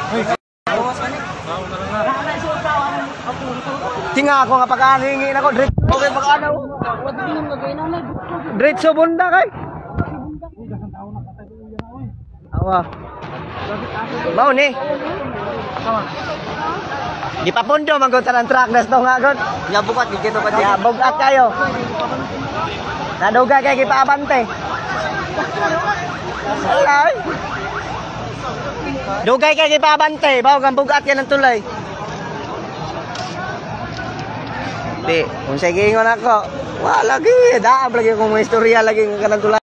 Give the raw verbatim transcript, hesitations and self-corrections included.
Tinga ako nga pagkahingi na ko. Okay, pagkano. Diretso bunda kay. Awa. Mau ni. Di papundo manggon sa truck das to nga gon. Ya bukat dikito pa ya bugat kayo. Nadugay kay gipaabante. Alay. Dugay kay gipaabante, bawo gang bugat yan ang tulay. Di, kung sige ingon ako, wala lagi, daab lagi akong istorya lagi ng kanang tulay.